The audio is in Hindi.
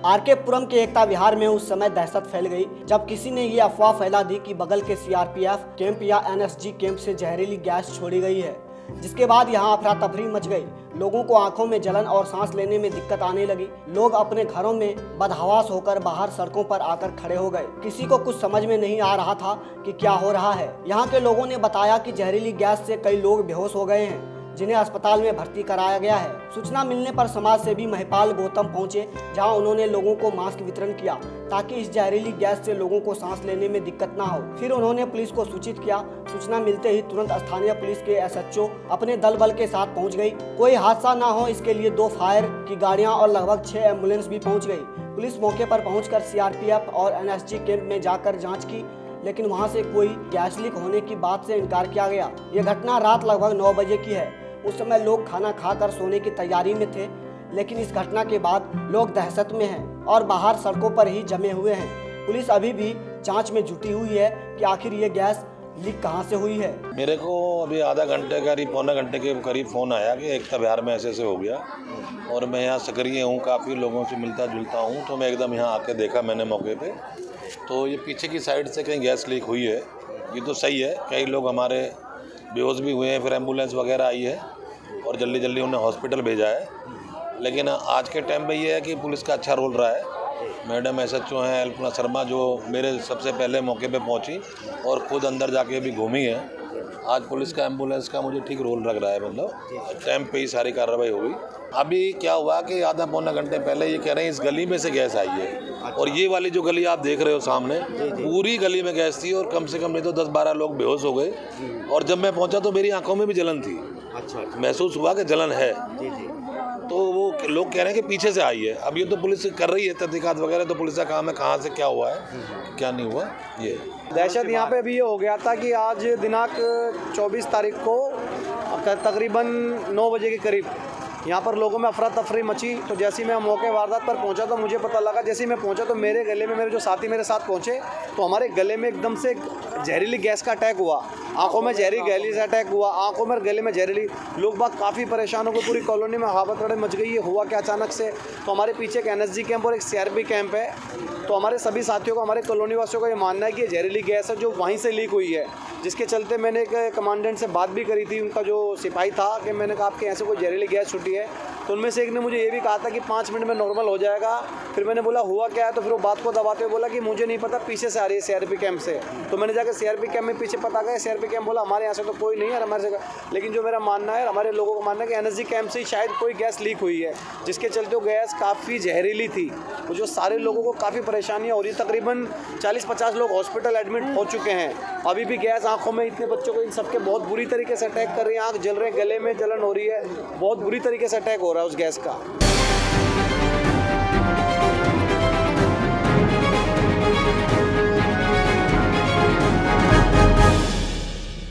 आरके पुरम के एकता विहार में उस समय दहशत फैल गई जब किसी ने ये अफवाह फैला दी कि बगल के सीआरपीएफ कैंप या एनएसजी कैंप से जहरीली गैस छोड़ी गई है, जिसके बाद यहाँ अफरा तफरी मच गई। लोगों को आंखों में जलन और सांस लेने में दिक्कत आने लगी। लोग अपने घरों में बदहवास होकर बाहर सड़कों पर आकर खड़े हो गए। किसी को कुछ समझ में नहीं आ रहा था कि क्या हो रहा है। यहाँ के लोगों ने बताया कि जहरीली गैस से कई लोग बेहोश हो गए हैं, जिन्हें अस्पताल में भर्ती कराया गया है। सूचना मिलने पर समाज सेवी महिपाल गौतम पहुंचे, जहां उन्होंने लोगों को मास्क वितरण किया ताकि इस जहरीली गैस से लोगों को सांस लेने में दिक्कत ना हो। फिर उन्होंने पुलिस को सूचित किया। सूचना मिलते ही तुरंत स्थानीय पुलिस के एसएचओ अपने दल बल के साथ पहुंच गई। कोई हादसा ना हो इसके लिए 2 फायर की गाड़ियां और लगभग 6 एम्बुलेंस भी पहुँच गई। पुलिस मौके पर पहुँच सीआरपीएफ और एनएसजी कैंप में जाकर जाँच की, लेकिन वहाँ से कोई गैस लीक होने की बात से इनकार किया गया। ये घटना रात लगभग 9 बजे की है। उस समय लोग खाना खाकर सोने की तैयारी में थे, लेकिन इस घटना के बाद लोग दहशत में हैं और बाहर सड़कों पर ही जमे हुए हैं। पुलिस अभी भी जांच में जुटी हुई है कि आखिर ये गैस लीक कहां से हुई है। मेरे को अभी आधा घंटे करीब पौने घंटे के करीब फ़ोन आया कि एकता विहार में ऐसे हो गया, और मैं यहाँ सक्रिय हूँ, काफ़ी लोगों से मिलता जुलता हूँ, तो मैं एकदम यहाँ आके देखा मैंने मौके पे। तो ये पीछे की साइड से कहीं गैस लीक हुई है। ये तो सही है, कई लोग हमारे बेहोश भी हुए हैं, फिर एम्बुलेंस वगैरह आई है और जल्दी जल्दी उन्हें हॉस्पिटल भेजा है। लेकिन आज के टाइम पे ये है कि पुलिस का अच्छा रोल रहा है। मैडम एसएचओ हैं अल्पना शर्मा, जो मेरे सबसे पहले मौके पे पहुंची और खुद अंदर जाके भी घूमी है। आज पुलिस का एम्बुलेंस का मुझे ठीक रोल लग रहा है, मतलब टाइम पे ही सारी कार्रवाई हुई। अभी क्या हुआ कि आधा पौना घंटे पहले ये कह रहे हैं इस गली में से गैस आई है, और ये वाली जो गली आप देख रहे हो सामने, पूरी गली में गैस थी और कम से कम नहीं तो 10-12 लोग बेहोश हो गए। और जब मैं पहुंचा तो मेरी आंखों में भी जलन थी। अच्छा। महसूस हुआ कि जलन है। तो वो लोग कह रहे हैं कि पीछे से आई है। अब ये तो पुलिस कर रही है तहकीकात वगैरह, तो पुलिस का काम है कहाँ से क्या हुआ है क्या नहीं हुआ। ये दहशत यहाँ पे अभी ये हो गया था कि आज दिनांक 24 तारीख को तकरीबन 9 बजे के करीब यहाँ पर लोगों में अफरा तफरी मची। तो जैसे ही मैं मौके वारदात पर पहुँचा तो मुझे पता लगा, जैसे ही मैं पहुँचा तो मेरे गले में, मेरे जो साथी मेरे साथ पहुँचे तो हमारे गले में एकदम से जहरीली गैस का अटैक हुआ। आंखों में जहरीली गैस का अटैक हुआ, आंखों में गले में जहरीली। लोग बाग काफ़ी परेशान हो गए, पूरी कॉलोनी में हावतड़े मच गई। ये हुआ क्या अचानक से। तो हमारे पीछे एक एनएसजी कैंप और एक सीआरपी कैंप है। तो हमारे सभी साथियों को, हमारे कॉलोनी वासियों का ये मानना है कि ये जहरीली गैस है जो वहीं से लीक हुई है, जिसके चलते मैंने एक कमांडेंट से बात भी करी थी, उनका जो सिपाही था, कि मैंने कहा आपके यहाँ से कोई जहरीली गैस छूटी है। तो उनमें से एक ने मुझे ये भी कहा था कि 5 मिनट में नॉर्मल हो जाएगा। फिर मैंने बोला हुआ क्या है, तो फिर वो बात को दबाते हुए बोला कि मुझे नहीं पता, पीछे से आ रही है सीआरपी कैंप से। तो मैंने जाकर सीआरपी कैंप में पीछे पता गया। सीआरपी कैंप बोला हमारे यहाँ से तो कोई नहीं है हमारे से। लेकिन जो मेरा मानना है, हमारे लोगों का मानना है कि एनएसजी कैंप से शायद कोई गैस लीक हुई है, जिसके चलते वो गैस काफ़ी जहरीली थी, वो जो सारे लोगों को काफ़ी परेशानियाँ हो रही। तकरीबन 40-50 लोग हॉस्पिटल एडमिट हो चुके हैं। अभी भी गैस आंखों में, इतने बच्चों को इन सबके बहुत बुरी तरीके से अटैक कर रही है। आँख जल रहे, गले में जलन हो रही है, बहुत बुरी तरीके से अटैक हो रहा है उस गैस का।